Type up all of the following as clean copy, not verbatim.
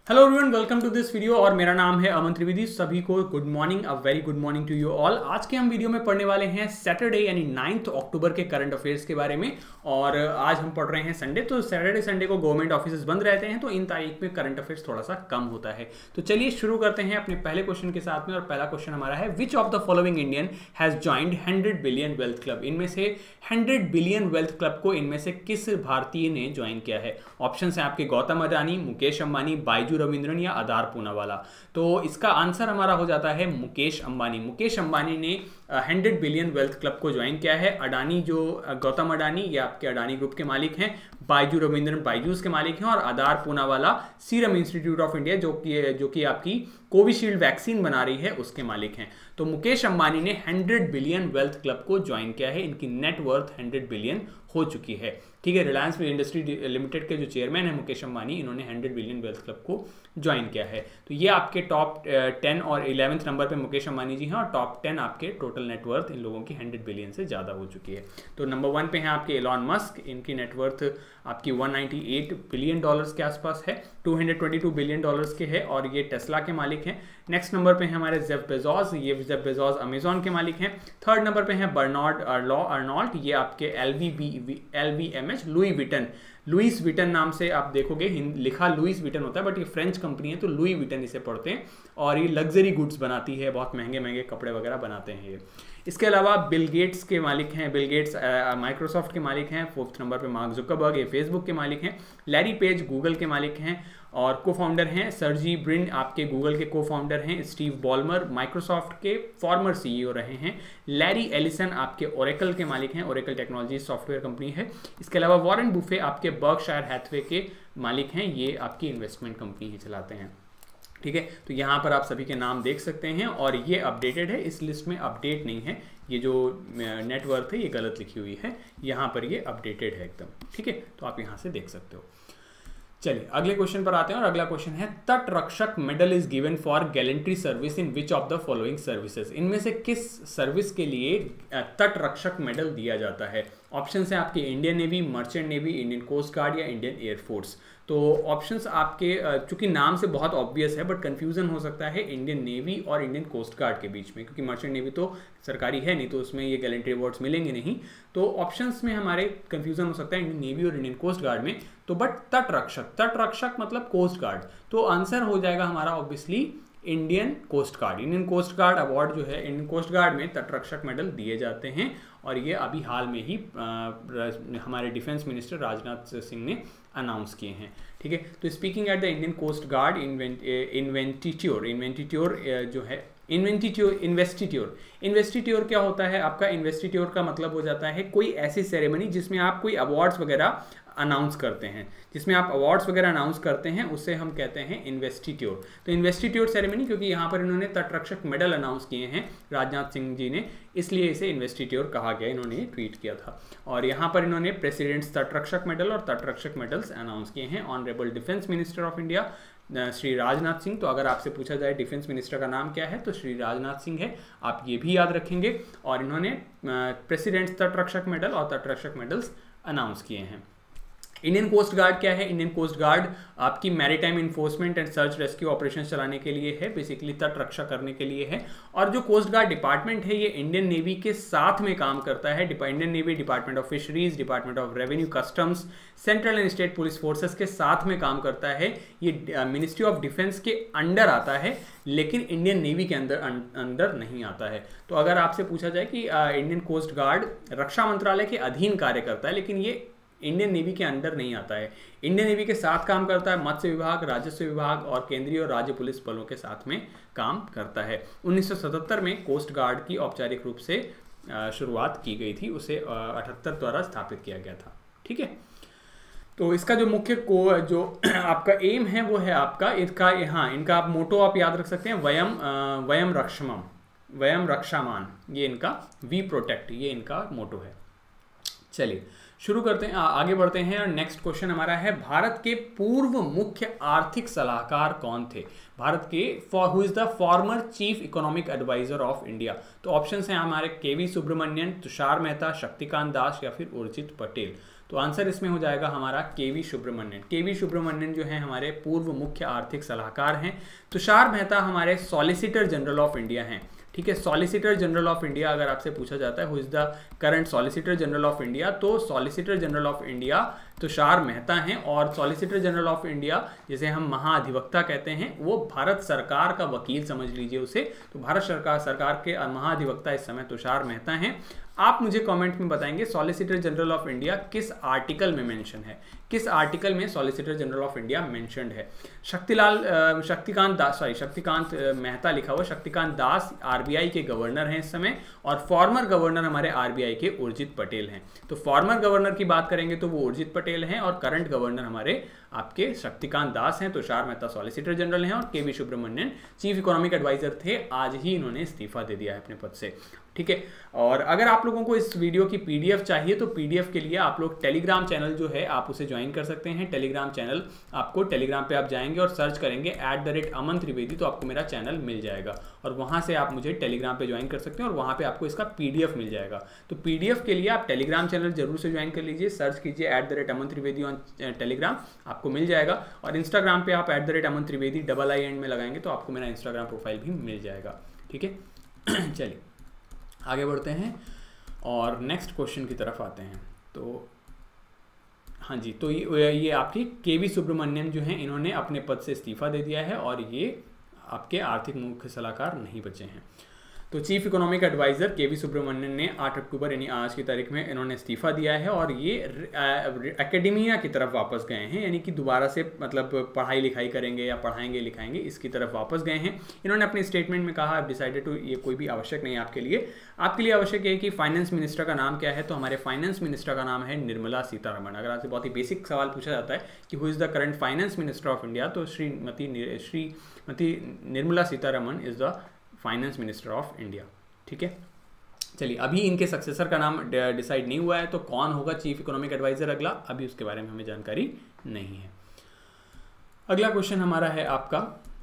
Hello everyone, welcome to this video. और मेरा नाम है अमन त्रिवेदी। सभी को good morning, a very good morning to you all. आज के हम वीडियो में पढ़ने वाले हैं सैटरडे यानी 9 अक्टूबर के करंट अफेयर्स के बारे में। और आज हम पढ़ रहे हैं संडे, तो सैटरडे संडे को गवर्नमेंट ऑफिस बंद रहते हैं, तो इन तारीख में करंट अफेयर्स थोड़ा सा कम होता है। तो चलिए शुरू करते हैं अपने पहले क्वेश्चन के साथ में। और पहला क्वेश्चन हमारा है, which of the following Indian has joined 100 billion wealth club. इनमें से 100 बिलियन वेल्थ क्लब को इनमें से किस भारतीय ने ज्वाइन किया है? ऑप्शन है आपके गौतम अडानी, मुकेश अंबानी, बाइजू रविंद्रन या आधार पूनावाला। तो इसका आंसर हमारा हो जाता है मुकेश अंबानी। मुकेश अंबानी ने 100 बिलियन वेल्थ क्लब को ज्वाइन किया है। अडानी जो गौतम अडानी ये आपके अडानी ग्रुप के मालिक हैं, बाइजू रविंद्रन बाइजूस के मालिक हैं, और Adar Poonawalla serum institute of India जो कि आपकी कोविशील्ड वैक्सीन बना रही है उसके मालिक हैं। तो मुकेश अंबानी ने 100 बिलियन वेल्थ क्लब को ज्वाइन किया है। इनकी नेट वर्थ 100 बिलियन हो चुकी है। ठीक है, रिलायंस इंडस्ट्री लिमिटेड के जो चेयरमैन है मुकेश अंबानी, इन्होंने 100 बिलियन वेल्थ क्लब को ज्वाइन किया है। तो ये आपके टॉप 10 और 11th नंबर पे मुकेश अंबानी जी हैं, और टॉप 10 आपके टोटल नेटवर्थ इन लोगों की 100 बिलियन से ज़्यादा हो चुकी है। तो नंबर 1 पे हैं आपके एलॉन मस्क। इनकी नेटवर्थ आपकी 198 बिलियन डॉलर्स के आसपास है, 222 बिलियन डॉलर्स के है, और ये टेस्ला के मालिक हैं। नेक्स्ट नंबर पे हैं हमारे जेफ बेजोस। ये जेफ बेजोस अमेजॉन के मालिक हैं। थर्ड नंबर पे हैं बर्नार्ड अर्नॉल्ट। ये आपके LVMH लुइस विटन नाम से आप देखोगे, लिखा लुइस विटन होता है, बट ये फ्रेंच कंपनी है, तो लुई विटन इसे पढ़ते हैं। और ये लग्जरी गुड्स बनाती है, बहुत महंगे महंगे कपड़े वगैरह बनाते हैं ये। इसके अलावा बिल गेट्स के मालिक हैं। बिल गेट्स माइक्रोसॉफ्ट के मालिक हैं। 4th नंबर पे मार्क जुकरबर्ग, ये फेसबुक के मालिक हैं। लैरी पेज गूगल के मालिक हैं और को फाउंडर हैं। सर्जी ब्रिन आपके गूगल के को फाउंडर हैं। स्टीव बॉलमर माइक्रोसॉफ्ट के फॉर्मर CEO रहे हैं। लैरी एलिसन आपके ओरेकल के मालिक हैं। ओरेकल टेक्नोलॉजी सॉफ्टवेयर कंपनी है। इसके अलावा वॉरेन बुफे आपके बर्कशायर हैथवे के मालिक हैं। ये आपकी इन्वेस्टमेंट कंपनी ही चलाते हैं। ठीक है, तो यहाँ पर आप सभी के नाम देख सकते हैं, और ये अपडेटेड है। इस लिस्ट में अपडेट नहीं है, ये जो नेटवर्थ है ये गलत लिखी हुई है, यहाँ पर ये अपडेटेड है एकदम। ठीक है, तो आप यहाँ से देख सकते हो। चलिए अगले क्वेश्चन पर आते हैं, और अगला क्वेश्चन है, तट रक्षक medal is given for gallantry service in which of the following services. इनमें से किस सर्विस के लिए तट रक्षक मेडल दिया जाता है? ऑप्शन है आपके Indian Navy, merchant navy, Indian Coast Guard या इंडियन एयरफोर्स। तो ऑप्शंस आपके चूंकि नाम से बहुत ऑब्वियस है, बट कंफ्यूजन हो सकता है इंडियन नेवी और इंडियन कोस्ट गार्ड के बीच में, क्योंकि मर्चेंट नेवी तो सरकारी है नहीं, तो उसमें ये गैलेंट्री अवार्ड्स मिलेंगे नहीं। तो ऑप्शंस में हमारे कंफ्यूजन हो सकता है इंडियन नेवी और इंडियन कोस्ट गार्ड में। तो बट तट रक्षक मतलब कोस्ट गार्ड, तो आंसर हो जाएगा हमारा obviously Indian Coast Guard. Indian Coast Guard award जो है, इंडियन कोस्ट गार्ड में तट रक्षक मेडल दिए जाते हैं, और ये अभी हाल में ही हमारे डिफेंस मिनिस्टर राजनाथ सिंह ने अनाउंस किए हैं। ठीक है, तो speaking at the Indian Coast Guard investiture जो है इन्वेस्टिट्योर क्या होता है आपका? इन्वेस्टिट्योर का मतलब हो जाता है कोई ऐसी सेरेमनी जिसमें आप कोई अवार्ड्स वगैरह अनाउंस करते हैं, उसे हम कहते हैं इन्वेस्टिट्योर। तो इन्वेस्टिट्योर सेरेमनी, क्योंकि यहाँ पर इन्होंने तटरक्षक मेडल अनाउंस किए हैं राजनाथ सिंह जी ने, इसलिए इसे इन्वेस्टिट्योर कहा गया। इन्होंने ये ट्वीट किया था, और यहाँ पर इन्होंने प्रेसिडेंट्स तटरक्षक मेडल और तटरक्षक मेडल्स अनाउंस किए हैं। Honourable defence minister of India Shri Rajnath Singh. तो अगर आपसे पूछा जाए डिफेंस मिनिस्टर का नाम क्या है, तो श्री राजनाथ सिंह है, आप ये भी याद रखेंगे। और इन्होंने प्रेसिडेंट्स तटरक्षक मेडल और तटरक्षक मेडल्स अनाउंस किए हैं। इंडियन कोस्ट गार्ड क्या है? इंडियन कोस्ट गार्ड आपकी maritime enforcement and search rescue operation चलाने के लिए है, बेसिकली तट रक्षा करने के लिए है। और जो कोस्ट गार्ड डिपार्टमेंट है, ये इंडियन नेवी के साथ में काम करता है। Indian Navy, department of fisheries, department of revenue, customs, central and state police forces के साथ में काम करता है। ये मिनिस्ट्री ऑफ डिफेंस के अंडर आता है, लेकिन इंडियन नेवी के अंदर नहीं आता है। तो अगर आपसे पूछा जाए कि इंडियन कोस्ट गार्ड रक्षा मंत्रालय के अधीन कार्य करता है, लेकिन ये इंडियन नेवी के अंडर नहीं आता है। इंडियन नेवी के साथ काम करता है, मत्स्य विभाग, राजस्व विभाग और केंद्रीय और राज्य पुलिस बलों के साथ में काम करता है। 1977 में कोस्ट गार्ड की औपचारिक रूप से शुरुआत की गई थी, उसे 78 द्वारा स्थापित किया गया था। ठीक है, तो इसका जो मुख्य जो आपका एम है वो है आपका इनका आप मोटो आप याद रख सकते हैं, वयम रक्षामान, ये इनका वी प्रोटेक्ट, ये इनका मोटो है। चलिए शुरू करते हैं, आगे बढ़ते हैं। और नेक्स्ट क्वेश्चन हमारा है, भारत के पूर्व मुख्य आर्थिक सलाहकार कौन थे? भारत के who is the former chief economic adviser of India? तो ऑप्शंस हैं हमारे KV सुब्रमण्यन, तुषार मेहता, शक्तिकांत दास या फिर उर्जित पटेल। तो आंसर इसमें हो जाएगा हमारा केवी सुब्रमण्यन। केवी सुब्रमण्यन जो है हमारे पूर्व मुख्य आर्थिक सलाहकार हैं। तुषार मेहता हमारे सॉलिसिटर जनरल ऑफ इंडिया हैं। ठीक है, सॉलिसिटर जनरल ऑफ इंडिया अगर आपसे पूछा जाता है who is the current solicitor general of India, तो solicitor general of India Tushar Mehta हैं। और सॉलिसिटर जनरल ऑफ इंडिया जिसे हम महाधिवक्ता कहते हैं, वो भारत सरकार का वकील समझ लीजिए उसे। तो भारत सरकार के महाधिवक्ता इस समय तुषार मेहता हैं। आप मुझे कमेंट में बताएंगे सॉलिसिटर जनरल ऑफ इंडिया किस आर्टिकल में मेंशन है, किस आर्टिकल में solicitor general of India mentioned है। शक्तिकांत मेहता लिखा हुआ। शक्तिकांत दास आरबीआई के गवर्नर हैं इस समय, और फॉर्मर गवर्नर हमारे आरबीआई के उर्जित पटेल हैं। तो फॉर्मर गवर्नर की बात करेंगे तो वो उर्जित पटेल हैं, और करंट गवर्नर हमारे आपके शक्तिकांत दास हैं। तुषार मेहता सॉलिसिटर जनरल हैं, और KV Subramanian chief economic adviser थे। आज ही इन्होंने इस्तीफा दे दिया है अपने पद से। ठीक है, और अगर आप लोगों को इस वीडियो की पीडीएफ चाहिए तो पीडीएफ के लिए आप लोग टेलीग्राम चैनल जो है आप उसे ज्वाइन कर सकते हैं। टेलीग्राम चैनल आपको, टेलीग्राम पे आप जाएंगे और सर्च करेंगे @अमन त्रिवेदी, तो आपको मेरा चैनल मिल जाएगा, और वहां से आप मुझे टेलीग्राम पे ज्वाइन कर सकते हैं, और वहां पे आपको इसका पीडीएफ मिल जाएगा। तो पीडीएफ के लिए आप टेलीग्राम चैनल जरूर से ज्वाइन कर लीजिए। सर्च कीजिए @अमन त्रिवेदी ऑन टेलीग्राम, आपको मिल जाएगा। और इंस्टाग्राम पे आप @अमन त्रिवेदी II एंड में लगाएंगे तो आपको मेरा इंस्टाग्राम प्रोफाइल भी मिल जाएगा। ठीक है, चलिए आगे बढ़ते हैं और नेक्स्ट क्वेश्चन की तरफ आते हैं। तो हाँ जी, तो ये आपकी केवी सुब्रमण्यन जो हैं, इन्होंने अपने पद से इस्तीफा दे दिया है, और ये आपके आर्थिक मुख्य सलाहकार नहीं बचे हैं। तो chief economic adviser KV Subramanian ने 8 अक्टूबर यानी आज की तारीख में इन्होंने इस्तीफा दिया है, और ये एकेडमिया की तरफ वापस गए हैं, यानी कि दोबारा से मतलब पढ़ाई लिखाई करेंगे या पढ़ाएंगे लिखाएंगे इसकी तरफ वापस गए हैं। इन्होंने अपने स्टेटमेंट में कहा, डिसाइडेड टू, ये कोई भी आवश्यक नहीं है आपके लिए आवश्यक है कि फाइनेंस मिनिस्टर का नाम क्या है। तो हमारे फाइनेंस मिनिस्टर का नाम है निर्मला सीतारमण। अगर आपसे बहुत ही बेसिक सवाल पूछा जाता है कि who is the current finance minister of India, तो Shrimati Nirmala Sitharaman is the finance minister of India. ठीक है, चलिए अभी इनके सक्सेसर का नाम डिसाइड नहीं हुआ है, तो कौन होगा चीफ इकोनॉमिक एडवाइजर अगला, अभी उसके बारे में हमें जानकारी नहीं है। अगला क्वेश्चन हमारा है आपका,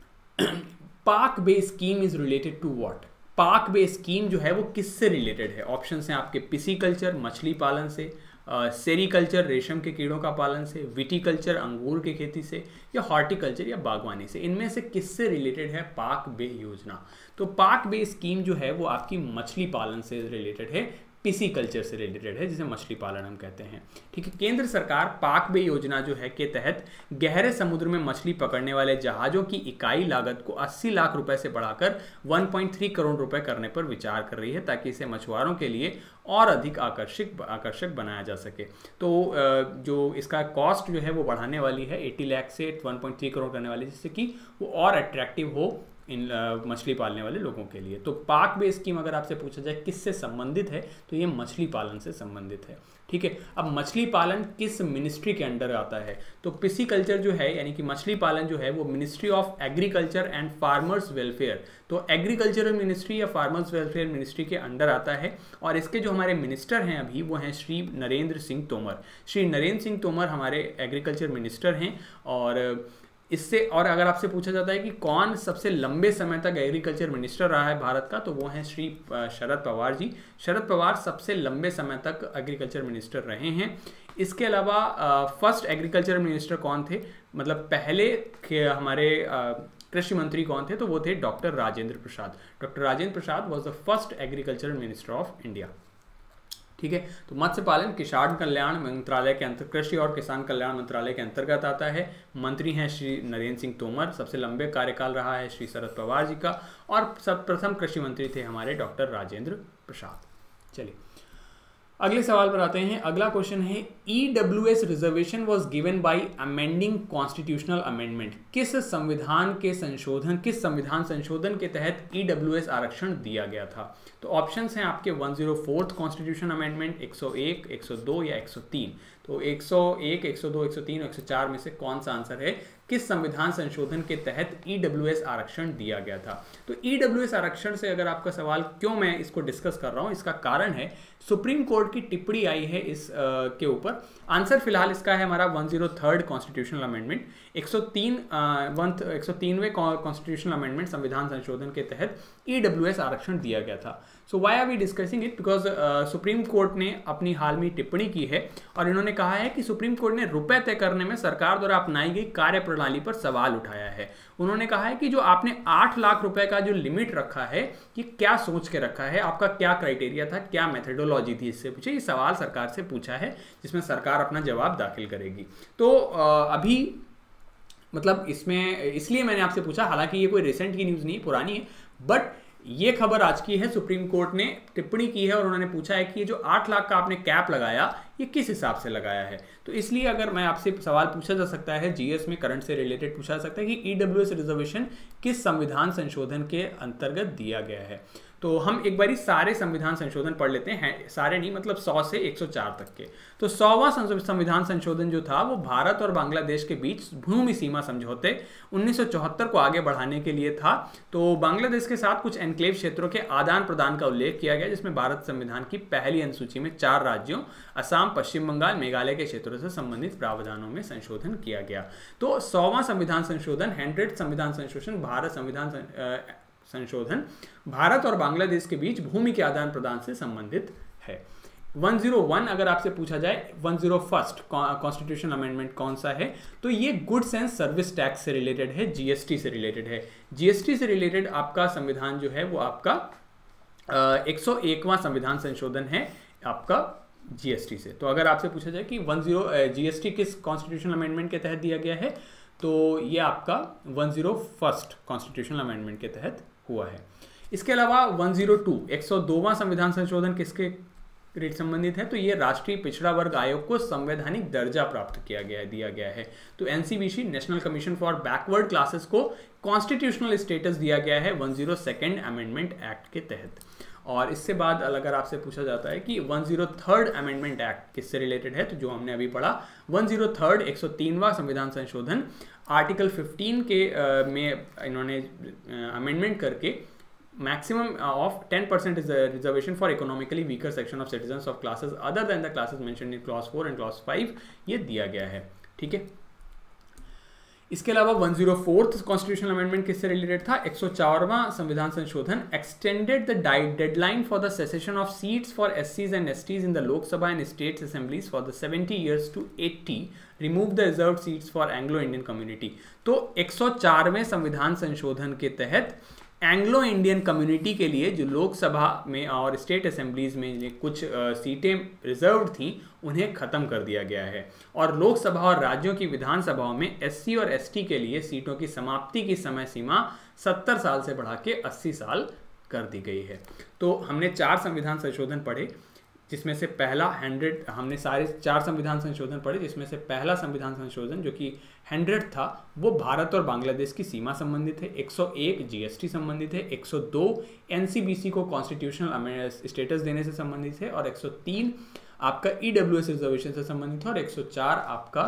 Palk Bay scheme is related to what. Palk Bay scheme जो है वो किससे रिलेटेड है। ऑप्शन हैं आपके पिसीकल्चर मछली पालन से, सेरीकल्चर रेशम के कीड़ों का पालन से, विटीकल्चर अंगूर की खेती से, या हॉर्टिकल्चर या बागवानी से। इनमें से किससे रिलेटेड है पाक बे योजना। तो पाक बे स्कीम जो है वो आपकी मछली पालन से रिलेटेड है, पिसीकल्चर से रिलेटेड है, जिसे मछली पालन हम कहते हैं। ठीक है, केंद्र सरकार पाक बे योजना जो है के तहत गहरे समुद्र में मछली पकड़ने वाले जहाज़ों की इकाई लागत को 80 लाख रुपए से बढ़ाकर 1.3 करोड़ रुपए करने पर विचार कर रही है, ताकि इसे मछुआरों के लिए और अधिक आकर्षक बनाया जा सके। तो जो इसका कॉस्ट जो है वो बढ़ाने वाली है 80 लाख से 1.3 करोड़ करने वाली, जिससे कि वो और अट्रैक्टिव हो इन मछली पालने वाले लोगों के लिए। तो पाक बे स्कीम अगर आपसे पूछा जाए किससे संबंधित है, तो ये मछली पालन से संबंधित है। ठीक है, अब मछली पालन किस मिनिस्ट्री के अंडर आता है। तो पिसीकल्चर जो है यानी कि मछली पालन जो है वो ministry of agriculture and farmers welfare, तो एग्रीकल्चरल मिनिस्ट्री या फार्मर्स वेलफेयर मिनिस्ट्री के अंडर आता है। और इसके जो हमारे मिनिस्टर हैं अभी वो हैं श्री नरेंद्र सिंह तोमर। श्री नरेंद्र सिंह तोमर हमारे एग्रीकल्चर मिनिस्टर हैं। और इससे, और अगर आपसे पूछा जाता है कि कौन सबसे लंबे समय तक एग्रीकल्चर मिनिस्टर रहा है भारत का, तो वो हैं श्री शरद पवार जी। शरद पवार सबसे लंबे समय तक एग्रीकल्चर मिनिस्टर रहे हैं। इसके अलावा फर्स्ट एग्रीकल्चर मिनिस्टर कौन थे, मतलब पहले के हमारे कृषि मंत्री कौन थे, तो वो थे doctor Rajendra Prasad. Doctor Rajendra Prasad was the first agriculture minister of India. ठीक है, तो मत्स्य पालन किसान कल्याण मंत्रालय के अंतर्गत, कृषि और किसान कल्याण मंत्रालय के अंतर्गत आता है। मंत्री हैं श्री नरेंद्र सिंह तोमर। सबसे लंबे कार्यकाल रहा है श्री शरद पवार जी का, और प्रथम कृषि मंत्री थे हमारे डॉक्टर राजेंद्र प्रसाद। चलिए अगले सवाल पर आते हैं। अगला क्वेश्चन है, EWS reservation was given by amending constitutional amendment. किस संविधान संशोधन के तहत EWS आरक्षण दिया गया था। तो ऑप्शंस हैं आपके 104th कॉन्स्टिट्यूशन अमेंडमेंट, 101, 102 या 103। तो 101, 102, 103 और 104 में से कौन सा आंसर है, किस संविधान संशोधन के तहत EWS आरक्षण दिया गया था। तो EWS आरक्षण से अगर आपका सवाल, क्यों मैं इसको डिस्कस कर रहा हूं, इसका कारण है सुप्रीम कोर्ट की टिप्पणी आई है इस के ऊपर। आंसर फिलहाल इसका है हमारा 103rd कॉन्स्टिट्यूशनल अमेंडमेंट। 103वें कॉन्स्टिट्यूशनल अमेंडमेंट संविधान संशोधन के तहत EWS आरक्षण दिया गया था। So why are we discussing it? Because Supreme Court ने अपनी हाल में टिप्पणी की है और इन्होंने कहा है कि सुप्रीम कोर्ट ने रुपए तय करने में सरकार द्वारा अपनाई गई कार्य प्रणाली पर सवाल उठाया है। उन्होंने कहा है कि जो आपने 8 लाख रुपए का जो लिमिट रखा है, ये क्या सोच के रखा है, आपका क्या क्राइटेरिया था, क्या मेथडोलॉजी थी, इससे पूछे। ये सवाल सरकार से पूछा है जिसमें सरकार अपना जवाब दाखिल करेगी। तो अभी मतलब इसमें इसलिए मैंने आपसे पूछा, हालांकि ये कोई रिसेंट की न्यूज़ नहीं, पुरानी है, बट ये खबर आज की है। सुप्रीम कोर्ट ने टिप्पणी की है और उन्होंने पूछा है कि ये जो 8 लाख का आपने कैप लगाया, ये किस हिसाब से लगाया है। तो इसलिए अगर मैं आपसे सवाल पूछा जा सकता है, जीएस में करंट से रिलेटेड पूछा जा सकता है कि ईडब्ल्यूएस रिजर्वेशन किस संविधान संशोधन के अंतर्गत दिया गया है। तो हम एक बारी सारे संविधान संशोधन पढ़ लेते हैं, सारे नहीं, मतलब 100 से 104 तक के। तो 100वां संविधान संशोधन जो था वो भारत और बांग्लादेश के बीच भूमि सीमा समझौते 1974 को आगे बढ़ाने के लिए था। तो बांग्लादेश के साथ कुछ एनक्लेव क्षेत्रों के आदान प्रदान का उल्लेख किया गया, जिसमें भारत संविधान की पहली अनुसूची में 4 राज्यों असम, पश्चिम बंगाल, मेघालय के क्षेत्रों से संबंधित प्रावधानों में संशोधन किया गया। तो 100वां संविधान संशोधन, 100th संविधान संशोधन भारत और बांग्लादेश के बीच भूमि के आदान प्रदान से संबंधित है। 101 अगर आपसे पूछा जाए, 101st कॉन्स्टिट्यूशन अमेंडमेंट कौन सा है, तो ये गुड्स एंड सर्विस टैक्स से रिलेटेड है, जीएसटी से रिलेटेड है। जीएसटी से रिलेटेड आपका संविधान जो है वो आपका 101वां संविधान संशोधन है आपका जीएसटी से। तो अगर आपसे पूछा जाए कि जीएसटी किस कॉन्स्टिट्यूशन अमेंडमेंट के तहत दिया गया है, तो ये आपका 101st कॉन्स्टिट्यूशनल अमेंडमेंट के तहत हुआ है। इसके अलावा 102 102वां संविधान संशोधन किसके संबंधित है, तो ये राष्ट्रीय पिछड़ा वर्ग आयोग को संवैधानिक दर्जा प्राप्त दिया गया है। तो NCBC, national commission for backward classes को कॉन्स्टिट्यूशनल स्टेटस दिया गया है 102nd अमेंडमेंट एक्ट के तहत। और इससे बाद अगर आपसे पूछा जाता है कि 103rd अमेंडमेंट एक्ट किससे रिलेटेड है, तो जो हमने अभी पढ़ा 103rd 103वां संविधान संशोधन आर्टिकल 15 के में इन्होंने अमेंडमेंट करके maximum of 10% reservation for economically weaker section of citizens of classes other than the classes mentioned in clause 4 and clause 5 ये दिया गया है। ठीक है, इसके अलावा 104th कॉन्स्टिट्यूशनल अमेंडमेंट किससे रिलेटेड था, 104वां संविधान संशोधन extended the deadline for the cessation of seats for एससीज and STs in the Lok Sabha and states assemblies for the 70 years to 80, remove the reserve seats for Anglo Indian community. तो 104वें संविधान संशोधन के तहत एंग्लो इंडियन कम्युनिटी के लिए जो लोकसभा में और स्टेट असेंबलीज में कुछ सीटें रिजर्व्ड थी, उन्हें खत्म कर दिया गया है। और लोकसभा और राज्यों की विधानसभाओं में एससी और एसटी के लिए सीटों की समाप्ति की समय सीमा 70 साल से बढ़ा के 80 साल कर दी गई है। तो हमने 4 संविधान संशोधन पढ़े, जिसमें से पहला हमने सारे 4 संविधान संशोधन पढ़े, जिसमें से पहला संविधान संशोधन जो कि 100 था वो भारत और बांग्लादेश की सीमा संबंधित है, 101 जीएसटी संबंधित है, 102 एनसीबीसी को कॉन्स्टिट्यूशनल स्टेटस देने से संबंधित है, और 103 आपका ईडब्ल्यूएस रिजर्वेशन से संबंधित है, और 104 आपका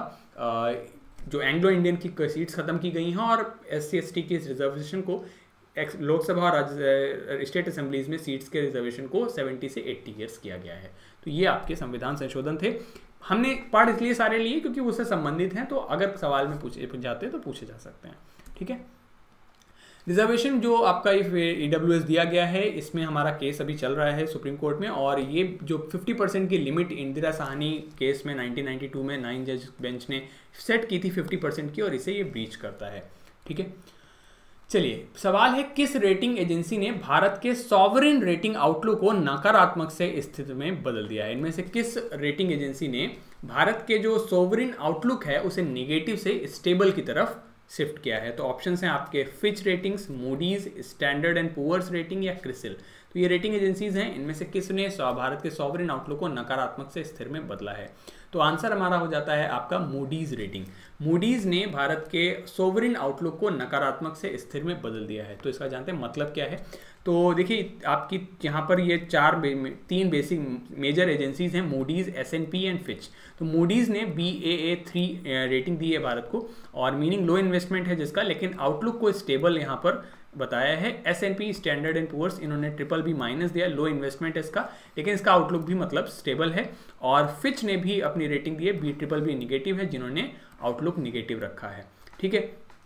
जो एंग्लो इंडियन की सीट्स खत्म की गई हैं और एससी एसटी की रिजर्वेशन को लोकसभा और स्टेट असेंबलीज में सीट्स के रिजर्वेशन को 70 से 80 ईयर्स किया गया है। तो ये आपके संविधान संशोधन थे। हमने पढ़ इसलिए सारे लिए क्योंकि उससे संबंधित हैं, तो अगर सवाल में पूछे जाते हैं तो पूछे जा सकते हैं। ठीक है, रिजर्वेशन जो आपका ईडब्ल्यूएस दिया गया है, इसमें हमारा केस अभी चल रहा है सुप्रीम कोर्ट में, और ये जो 50% की लिमिट इंदिरा साहनी केस में 1992 में 9 जज बेंच ने सेट की थी 50% की, और इसे ये ब्रीच करता है। ठीक है, चलिए सवाल है, किस रेटिंग एजेंसी ने भारत के सॉवरेन रेटिंग आउटलुक को नकारात्मक से स्थिति में बदल दिया है? इनमें से किस रेटिंग एजेंसी ने भारत के जो सॉवरेन आउटलुक है उसे नेगेटिव से स्टेबल की तरफ शिफ्ट किया है? तो ऑप्शंस हैं आपके Fitch ratings, Moody's, Standard and Poor's rating या क्रिसिल। तो ये रेटिंग एजेंसीज हैं, इनमें से किसने भारत के सॉवरेन आउटलुक को नकारात्मक से स्थिर में बदला है? तो आंसर हमारा हो जाता है आपका मूडीज रेटिंग। मूडीज ने भारत के सोवरेन आउटलुक को नकारात्मक से स्थिर में बदल दिया है। तो इसका जानते हैं मतलब क्या है? तो देखिए आपकी यहाँ पर ये 3 बेसिक मेजर एजेंसीज हैं, मूडीज, S&P एंड फिच। तो मूडीज ने Baa3 रेटिंग दी है भारत को, और मीनिंग लो इन्वेस्टमेंट है जिसका, लेकिन आउटलुक को स्टेबल यहाँ पर बताया है। S&P स्टैंडर्ड एंड पुअर्स इन्होंने BBB- दिया, लो इन्वेस्टमेंट है इसका, लेकिन इसका आउटलुक भी मतलब स्टेबल है। और फिच ने भी अपनी रेटिंग दी है BBB नेगेटिव है, जिन्होंने आउटलुक नेगेटिव रखा है। ठीक है,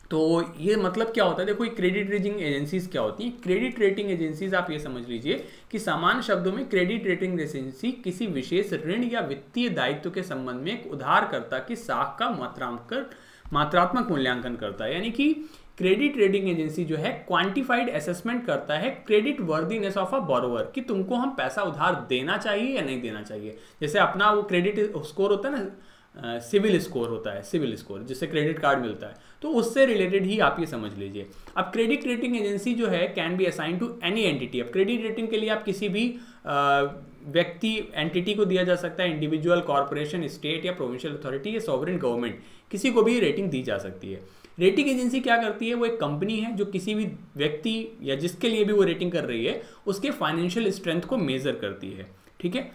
तो ये मतलब क्या होता है, देखो क्रेडिट रेटिंग एजेंसीज क्या होती हैं। क्रेडिट रेटिंग एजेंसीज आप ये समझ लीजिए कि सामान्य शब्दों में क्रेडिट रेटिंग एजेंसी किसी विशेष ऋण या वित्तीय दायित्व के संबंध में एक उधारकर्ता की साख का मात्रात्मक मूल्यांकन करता है। यानी कि क्रेडिट रेटिंग एजेंसी जो है क्वांटिफाइड असेसमेंट करता है creditworthiness of a borrower, कि तुमको हम पैसा उधार देना चाहिए या नहीं देना चाहिए। जैसे अपना वो क्रेडिट स्कोर होता है ना, सिविल स्कोर होता है, सिविल स्कोर जिससे क्रेडिट कार्ड मिलता है, तो उससे रिलेटेड ही आप ये समझ लीजिए। अब क्रेडिट रेटिंग एजेंसी जो है can be assign to any entity. अब क्रेडिट रेटिंग के लिए आप किसी भी व्यक्ति एंटिटी को दिया जा सकता है, इंडिविजुअल, कॉर्पोरेशन, स्टेट या प्रोविंशियल अथॉरिटी या सॉवरेन गवर्नमेंट, किसी को भी रेटिंग दी जा सकती है। रेटिंग एजेंसी क्या करती है, वो एक कंपनी है जो किसी भी व्यक्ति या जिसके लिए भी वो रेटिंग कर रही है उसके फाइनेंशियल स्ट्रेंथ को मेजर करती है, ठीक है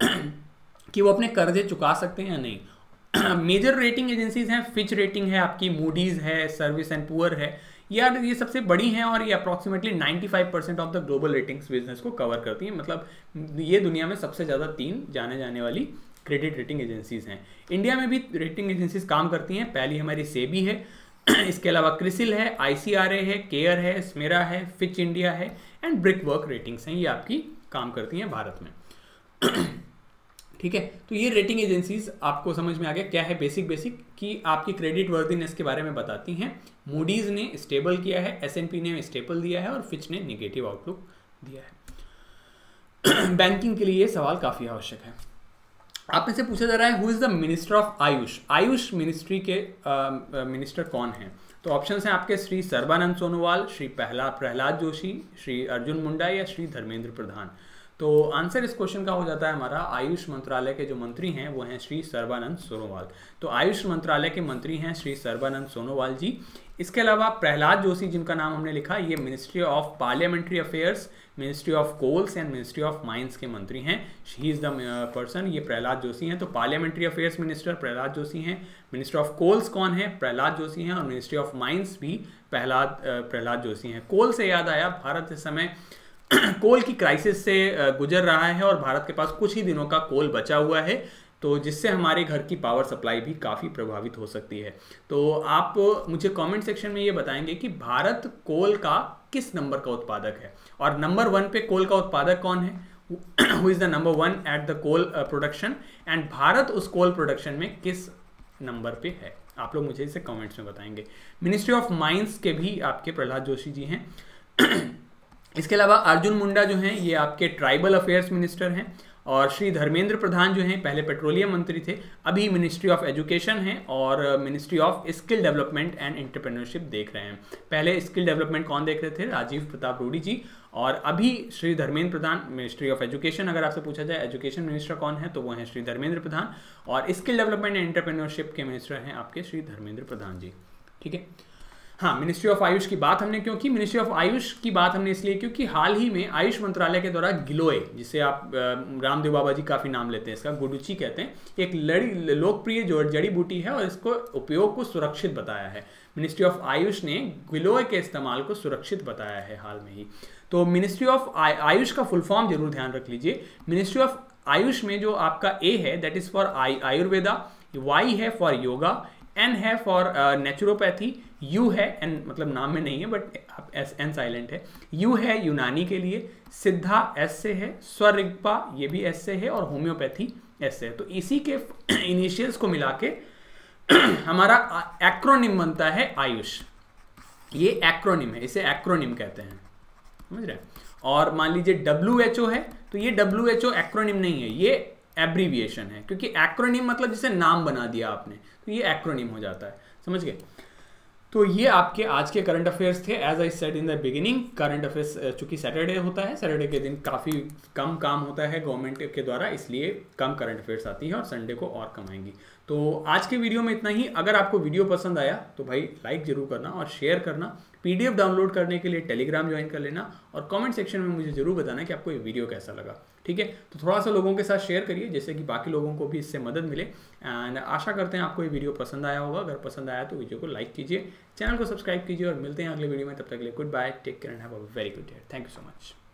कि वो अपने कर्जे चुका सकते हैं या नहीं। मेजर रेटिंग एजेंसीज हैं, फिच रेटिंग है आपकी, मूडीज है, सर्विस एंड पुअर है, यार ये सबसे बड़ी हैं और ये approximately 95% of the global ratings business को कवर करती हैं। मतलब ये दुनिया में सबसे ज़्यादा 3 जाने जाने वाली क्रेडिट रेटिंग एजेंसीज हैं। इंडिया में भी रेटिंग एजेंसीज काम करती हैं। पहली हमारी सेबी है, इसके अलावा क्रिसिल है, ICRA है, केयर है, स्मेरा है, फिच इंडिया है एंड ब्रिकवर्क रेटिंग्स हैं, ये आपकी काम करती हैं भारत में। ठीक है, तो ये रेटिंग एजेंसीज आपको समझ में आ गया क्या है बेसिक कि आपकी क्रेडिट वर्दीनेस के बारे में बताती हैं। मूडीज ने स्टेबल किया है, S&P ने स्टेबल दिया है और फिच ने निगेटिव आउटलुक दिया है। बैंकिंग के लिए ये सवाल काफ़ी आवश्यक है। आप में से पूछा जा रहा है who is the minister of AYUSH. AYUSH ministry के मिनिस्टर कौन हैं? तो ऑप्शंस हैं आपके श्री सर्बानंद सोनोवाल, श्री प्रहलाद जोशी, श्री अर्जुन मुंडा या श्री धर्मेंद्र प्रधान। तो आंसर इस क्वेश्चन का हो जाता है हमारा, आयुष मंत्रालय के जो मंत्री हैं वो हैं श्री सर्बानंद सोनोवाल। तो आयुष मंत्रालय के मंत्री हैं श्री सर्बानंद सोनोवाल जी। इसके अलावा प्रहलाद जोशी जिनका नाम हमने लिखा, ये ministry of parliamentary affairs, ministry of coals and ministry of mines के मंत्री हैं। ही इज़ द पर्सन, ये प्रहलाद जोशी हैं। तो parliamentary affairs minister Prahlad Joshi हैं, मिनिस्टर ऑफ कोल्स कौन है? प्रहलाद जोशी हैं, और मिनिस्ट्री ऑफ माइंस भी प्रहलाद जोशी हैं। कोल से याद आया, भारत इस समय कोल की क्राइसिस से गुजर रहा है और भारत के पास कुछ ही दिनों का कोल बचा हुआ है, तो जिससे हमारे घर की पावर सप्लाई भी काफ़ी प्रभावित हो सकती है। तो आप मुझे कमेंट सेक्शन में ये बताएंगे कि भारत कोल का किस नंबर का उत्पादक है, और नंबर 1 पे कोल का उत्पादक कौन है, who is the number 1 at the coal production, and Bharat उस कोल प्रोडक्शन में किस नंबर पे है। आप लोग मुझे इसे कमेंट्स में बताएंगे। मिनिस्ट्री ऑफ माइंस के भी आपके प्रहलाद जोशी जी हैं। इसके अलावा अर्जुन मुंडा जो हैं ये आपके ट्राइबल अफेयर्स मिनिस्टर हैं, और श्री धर्मेंद्र प्रधान जो हैं पहले पेट्रोलियम मंत्री थे, अभी मिनिस्ट्री ऑफ एजुकेशन है और ministry of skill development and entrepreneurship देख रहे हैं। पहले स्किल डेवलपमेंट कौन देख रहे थे? राजीव प्रताप रूडी जी, और अभी Shri Dharmendra Pradhan ministry of education. अगर आपसे पूछा जाए एजुकेशन मिनिस्टर कौन है तो वो हैं श्री धर्मेंद्र प्रधान, और स्किल डेवलपमेंट एंड एंटरप्रेन्योरशिप के मिनिस्टर हैं आपके श्री धर्मेंद्र प्रधान जी। ठीक है, हाँ, मिनिस्ट्री ऑफ आयुष की बात हमने क्यों की? मिनिस्ट्री ऑफ आयुष की बात हमने इसलिए क्योंकि हाल ही में आयुष मंत्रालय के द्वारा गिलोय, जिसे आप रामदेव बाबा जी काफ़ी नाम लेते हैं, इसका गुडुची कहते हैं, एक लोकप्रिय जड़ी बूटी है और इसको उपयोग को सुरक्षित बताया है। मिनिस्ट्री ऑफ आयुष ने गिलोय के इस्तेमाल को सुरक्षित बताया है हाल में ही। तो मिनिस्ट्री ऑफ आयुष का फुल फॉर्म जरूर ध्यान रख लीजिए। मिनिस्ट्री ऑफ आयुष में जो आपका ए है that is for Ayurveda, Y है फॉर योगा, एन है फॉर नेचुरोपैथी, यू है, एन मतलब नाम में नहीं है बट एन साइलेंट है, यू है यूनानी के लिए, सिद्धा एस से है, स्वरिग्पा ये भी एस से है, और होम्योपैथी एस से है। तो इसी के इनिशियल्स को मिला के हमारा एक्रोनिम बनता है आयुष। ये एक्रोनिम है, इसे एक्रोनिम कहते हैं, समझ रहे हैं। और मान लीजिए WHO है, तो ये WHO एक्रोनिम नहीं है, ये एब्रीविएशन है, क्योंकि एक्रोनिम मतलब जिसे नाम बना दिया आपने, तो ये एक्रोनिम हो जाता है, समझ गए। तो ये आपके आज के करंट अफेयर्स थे। As I said in the beginning, current affairs चूंकि सैटरडे होता है, सैटरडे के दिन काफ़ी कम काम होता है गवर्नमेंट के द्वारा, इसलिए कम करंट अफेयर्स आती है और संडे को और कम आएंगी। तो आज के वीडियो में इतना ही। अगर आपको वीडियो पसंद आया तो भाई लाइक जरूर करना और शेयर करना। PDF डाउनलोड करने के लिए टेलीग्राम ज्वाइन कर लेना, और कमेंट सेक्शन में मुझे जरूर बताना कि आपको ये वीडियो कैसा लगा। ठीक है, तो थोड़ा सा लोगों के साथ शेयर करिए जिससे कि बाकी लोगों को भी इससे मदद मिले। एंड आशा करते हैं आपको ये वीडियो पसंद आया होगा। अगर पसंद आया तो वीडियो को लाइक कीजिए, चैनल को सब्सक्राइब कीजिए, और मिलते हैं अगले वीडियो में। तब तक के लिए good bye, take care and have a very good day. Thank you so much.